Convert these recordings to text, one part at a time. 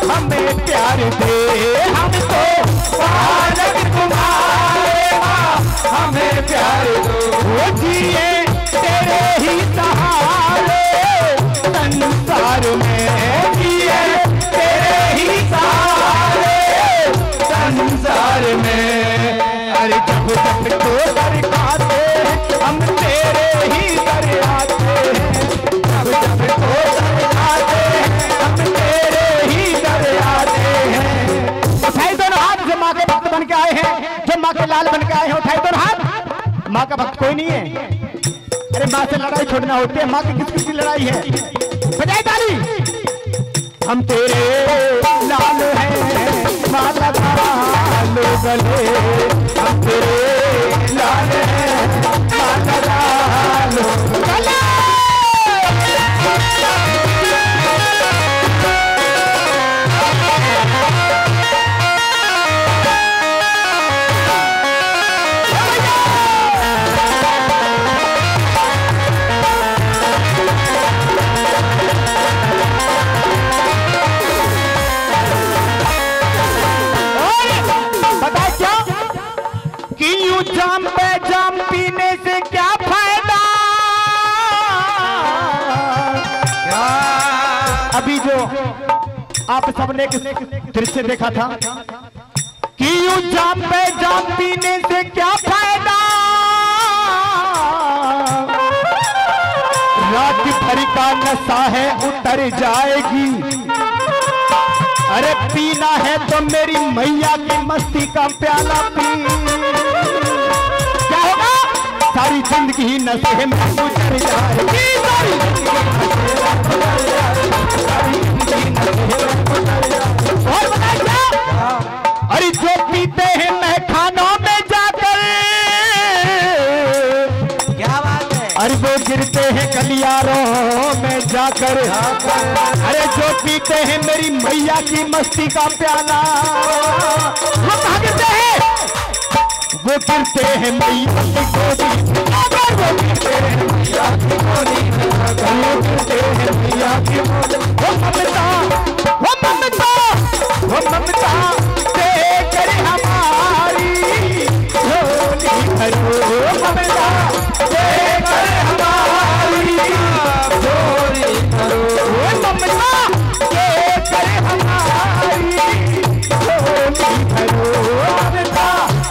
हमें प्यार दे, हम तो बालक तुम्हारे माँ हमें प्यार दो। वो जिए तेरे ही सहारे संसार में, जिए तेरे ही सहारे संसार में। अरे जब जब तो दर खाते हम तेरे ही दर आते हैं, जब जब तो दर खाते हम तेरे ही दर आते हैं। उठाई दोनों हाथ जो माँ के भक्त बन के आए हैं, जो माँ के लाल बन के आए हैं, उठाई दोनों हाथ। माँ का भक्त कोई नहीं है। अरे माँ से लड़ाई छोड़ना होती है, माँ की किस किस की लड़ाई है। बजाई ताली। हम तेरे लाल हैं माँ लगा लो गले, हम तेरे लाल हैं माँ लगा लो गले। जाम पे जाम पीने से क्या फायदा, क्या अभी जो आप सबने दृश्य देखा था कि यूं जाम पे जाम पीने से क्या फायदा, रात भर का नशा है उतर जाएगी। अरे पीना है तो मेरी मैया की मस्ती का प्याला पी, सारी जिंदगी ही नशे में गुजर जाएगी, सारी और बताए क्या? अरे जो पीते हैं महखानों में जाकर, क्या बात है, अरे वो गिरते हैं गलियारों में जाकर। अरे जो पीते हैं मेरी मैया की मस्ती का प्याला, वो कहाँ गिरते हैं? वो गिरते हैं मैया की गोदी, वो गिरते हैं मैया की गोदी, वो गिरते हैं मैया की गोदी। वो ममता, वो ममता, वो ममता देकर हमारी झोली भरो, ममता देकर हमारी झोली भरो, ममता देकर हमारी झोली भरो, ममता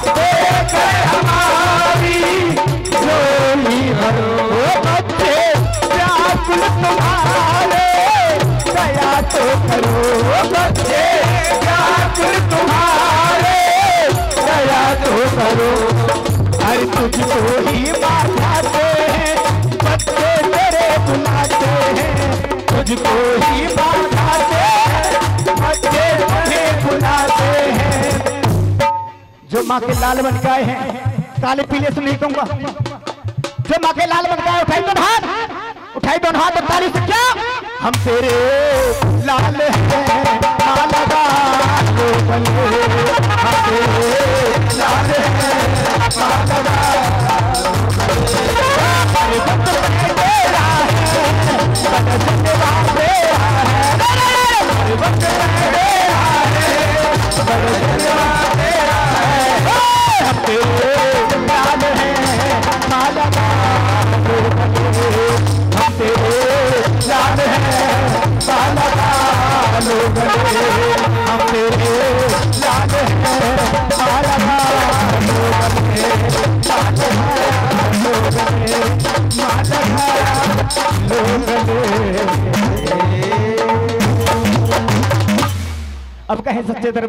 हमारी झोली भरो। बच्चे व्याकुल तुम्हारे दया तो करो, बच्चे व्याकुल तुम्हारे दया तो करो। हर तुझको ही मारते हैं बच्चे तेरे बुलाते हैं, तुझको ही मारते हैं बच्चे तुम्हें बुलाते हैं। जो माँ के लाल बन गए हैं, काले पीले से नहीं कहूंगा, जो माँ के लाल बन गए, उठाई दोनों हाथ, उठाई दोनों हाथ और ताली से क्या? हम तेरे लाल हैं माँ लगा लो गले, हम तेरे लाल हैं माँ लगा लो गले। तेरा है बदलने वाले है, वक्त तेरा है बदलने वाले है। हम तेरे लाल हैं माँ लगा लो गले, हम तेरे लाल हैं माँ लगा लो गले, हम तेरे लाल हैं माँ लगा लो गले, माँ लगा लो गले, माँ लगा लो गले। अब कहें सच्चे दरबार